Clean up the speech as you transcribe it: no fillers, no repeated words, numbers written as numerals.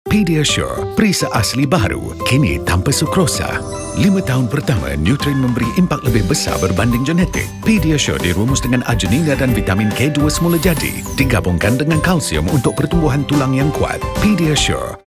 Pediasure, perisa asli baru, kini tanpa sukrosa. 5 tahun pertama, Nutren memberi impak lebih besar berbanding genetik. Pediasure dirumus dengan arginina dan vitamin K2 semula jadi, digabungkan dengan kalsium untuk pertumbuhan tulang yang kuat. Pediasure.